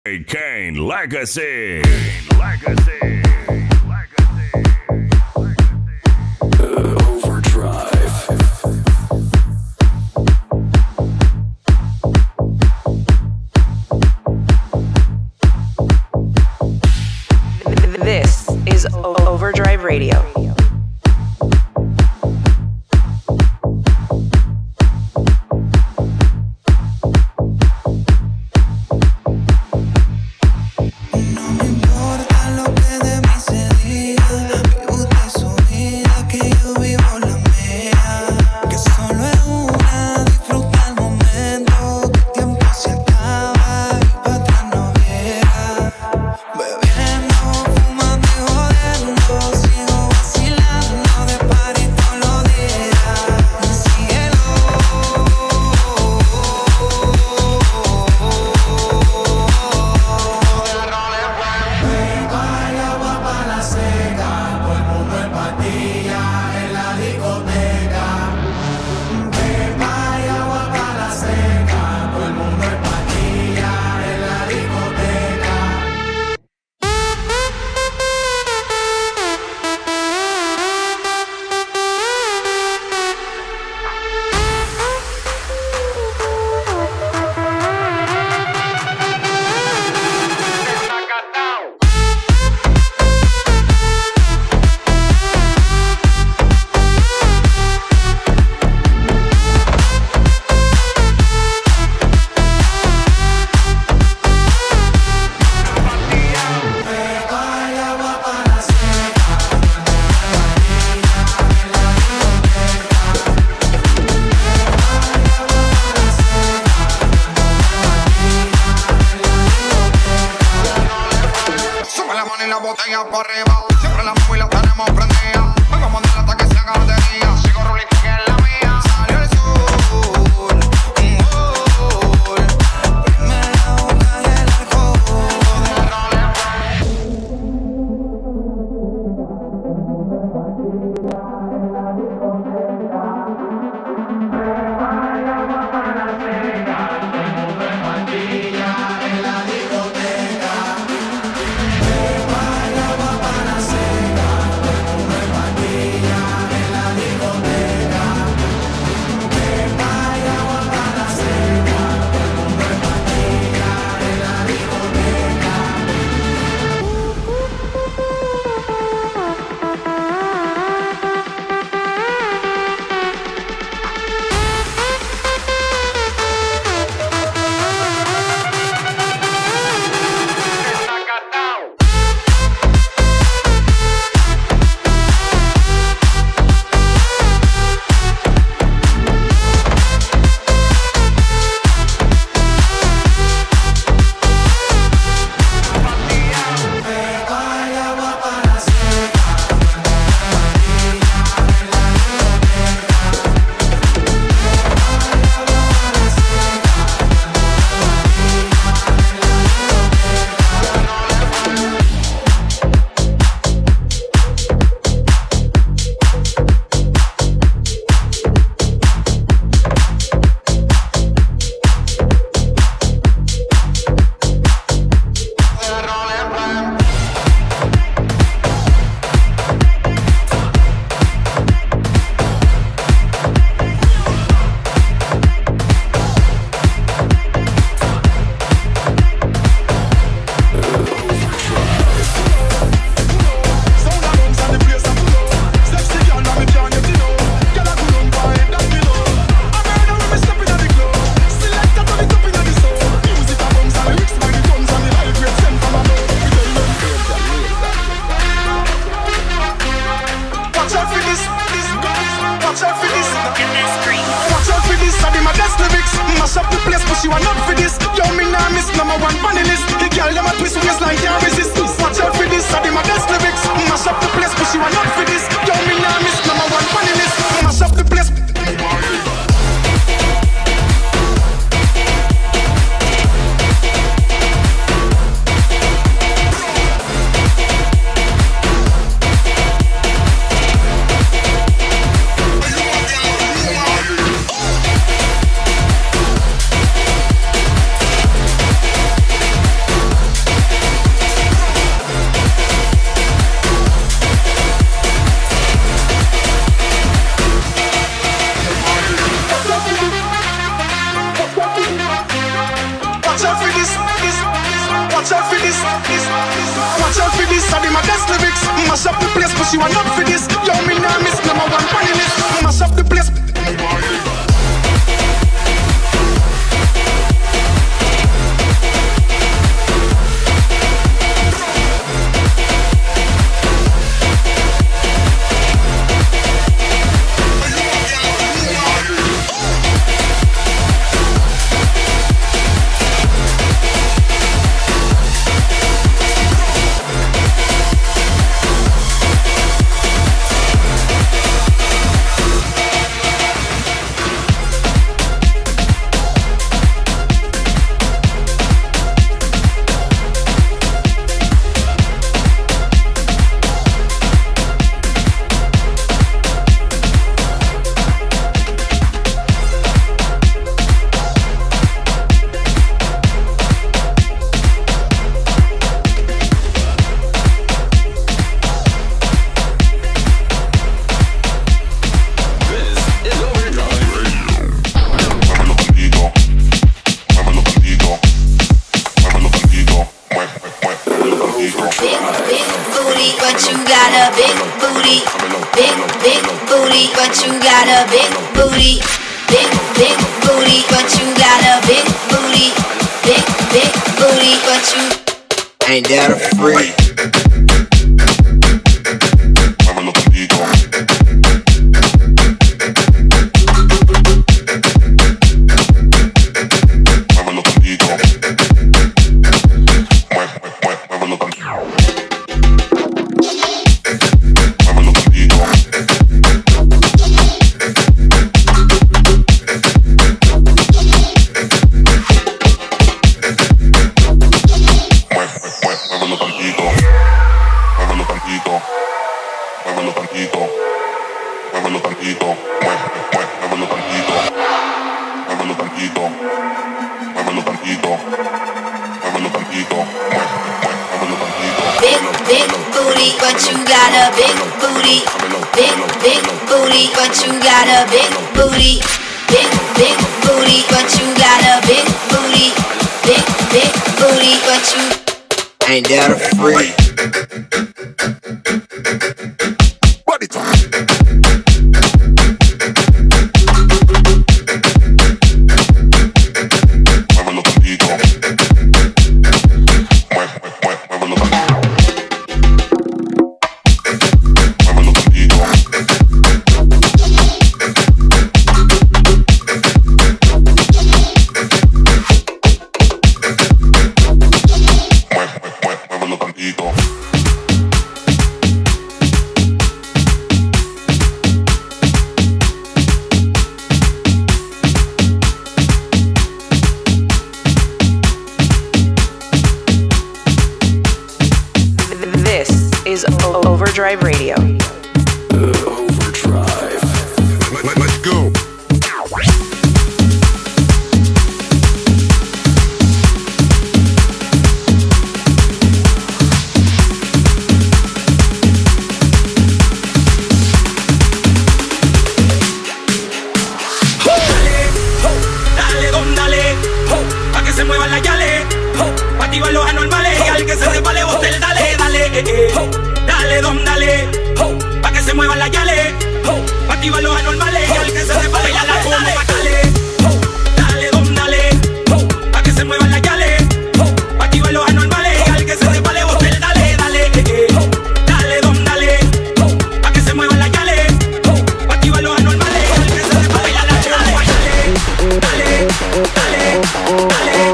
DJ Kaine Legacy. Overdrive. This is Overdrive Radio. baddest lyrics. Mash up the place, but you are not for this. Yo, me nah miss number one funny list. Mash up the place. Ain't that a freak? Ain't that a freak? Body time. is Overdrive Radio. Overdrive. Let's go. Activar los anormales y al que se resbale botel, dale, dale, dale, dom, dale, pa' que se muevan las yales, activar los anormales y al que se resbale ya la dale, dale, dom, dale, pa' que se muevan las yales, activar los anormales y al que se resbale botel, dale, dale, dale, dom, dale, pa' que se muevan las yales, activar los anormales y al que se resbale ya la dale, dale, dale, dale.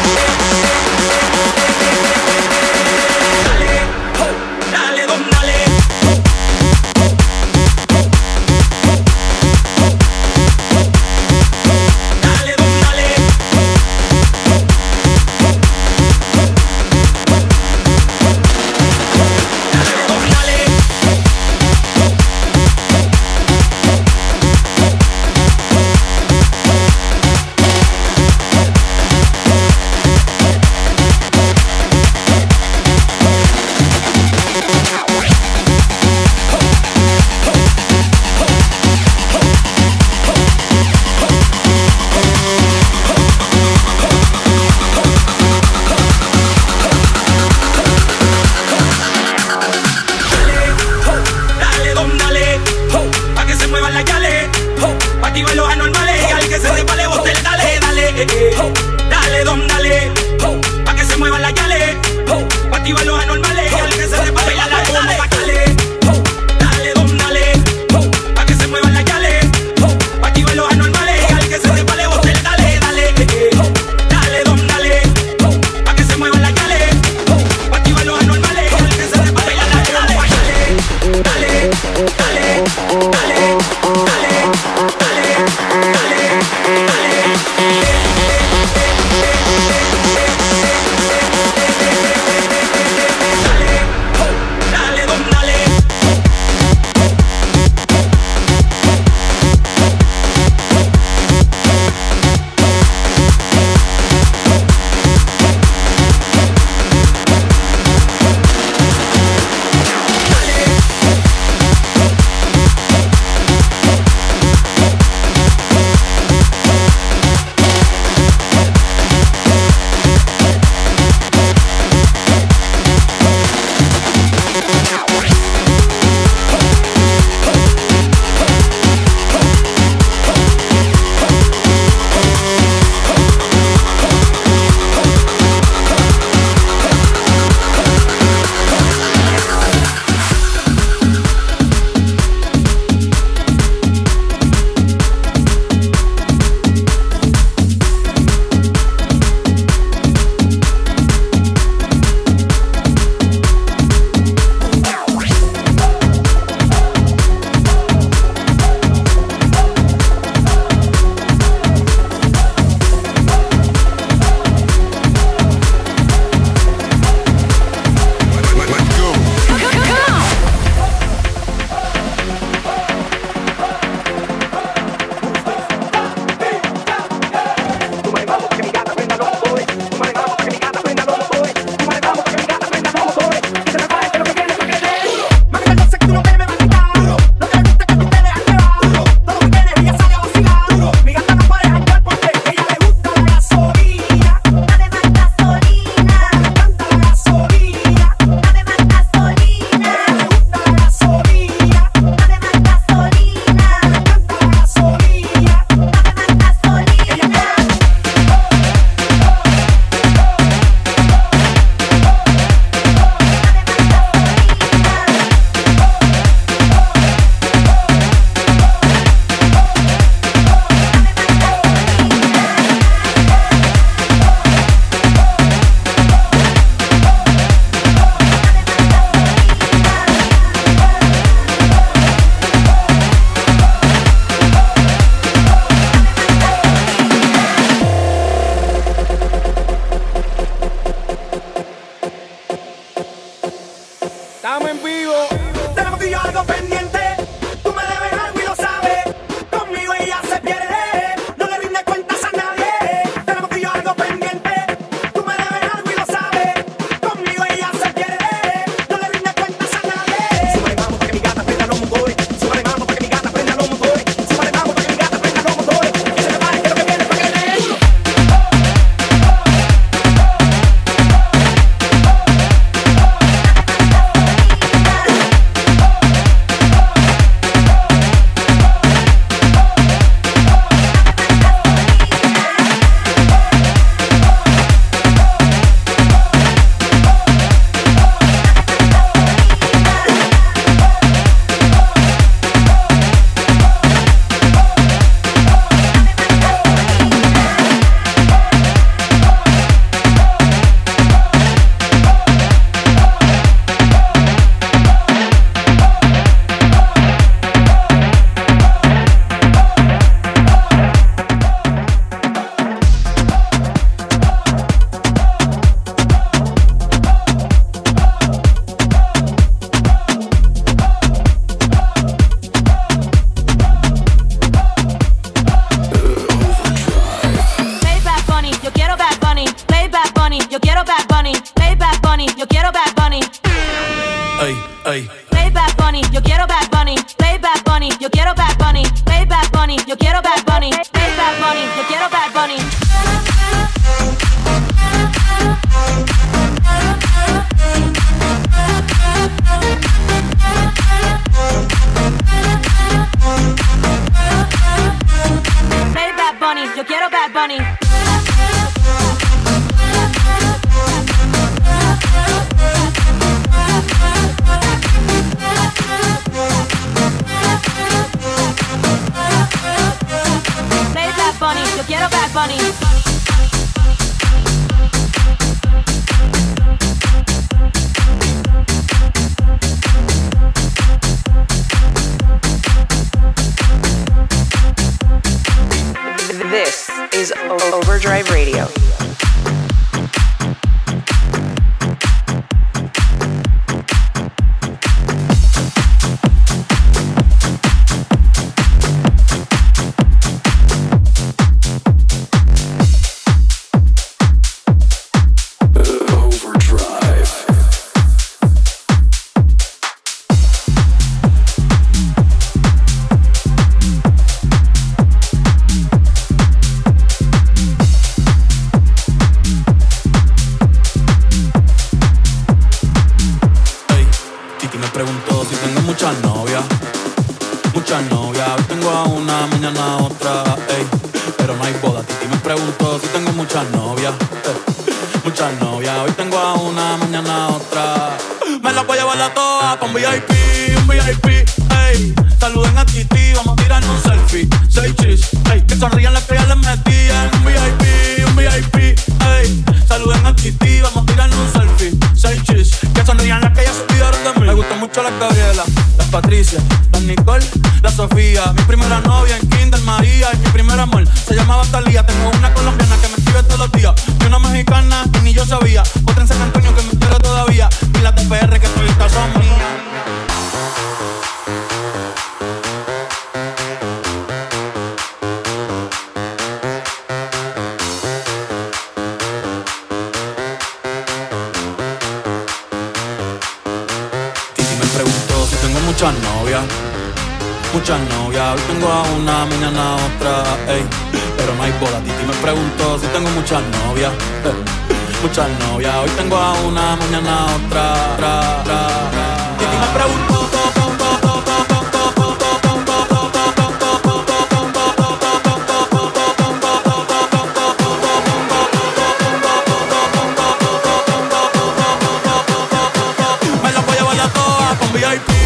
Dale, dom, dale. activa los anormales. Y al que se resbale, bote el dale, dale, dale, dom, dale, pa' que se muevan las yales, pa' activar los anormales. Y al que se resbale, la dale, dale, dale, dom, dale, pa' que se muevan las yales, pa' activar los anormales. Y al que se resbale, bote el dale, dale, dale, dom, dale, pa' que se muevan las yales, pa' activar los anormales. Y al que se resbale, la dale, dale, dale, dale, dale. Dale. yo quiero Bad Bunny. Play Bad Bunny, yo quiero Bad Bunny. This is Overdrive Radio. Muchas novias, hoy tengo a una, mañana a otra, ey. Pero no hay boda, Titi me preguntó si tengo muchas novias, muchas novias, hoy tengo a una, mañana a otra, Titi me preguntó. Me las voy a llevar a todas con VIP.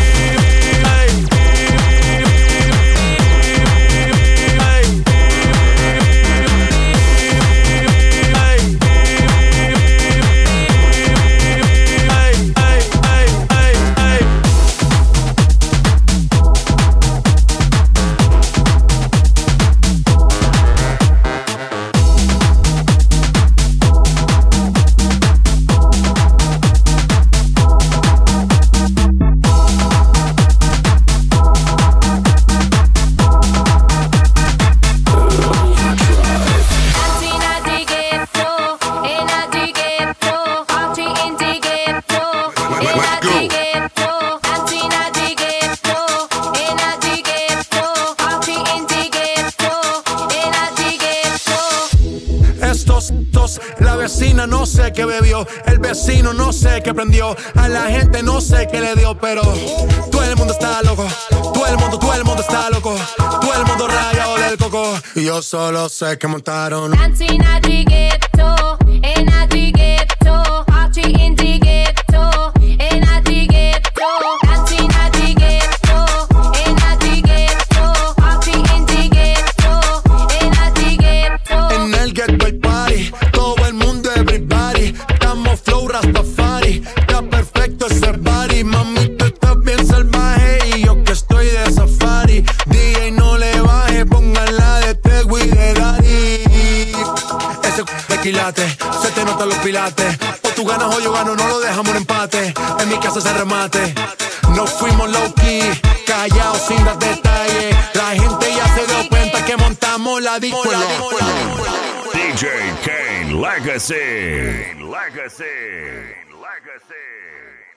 La vecina no sé qué bebió, el vecino no sé qué prendió, a la gente no sé qué le dio, pero todo el mundo está loco, todo el mundo está loco, todo el mundo rayado del coco, y yo solo sé que montaron. Dancing at the ghetto, and at the ghetto, party in the ghetto, and at the ghetto, dancing at the ghetto, and at the ghetto, party in the ghetto, and at the ghetto. En el ghetto hay party, todo el mundo everybody, estamos flow Rastafari, está perfecto ese body, mami tú estás bien salvaje y yo que estoy de safari, DJ no le baje, pónganla de Tego y de Daddy. Ese de quilate, se te notan los pilates, o tú ganas o yo gano, no lo dejamos en empate, en mi casa se remate, nos fuimos low key, callados sin dar detalles, la gente ya se dio cuenta que montamos la disco. DJ Kaine Legacy. Legacy.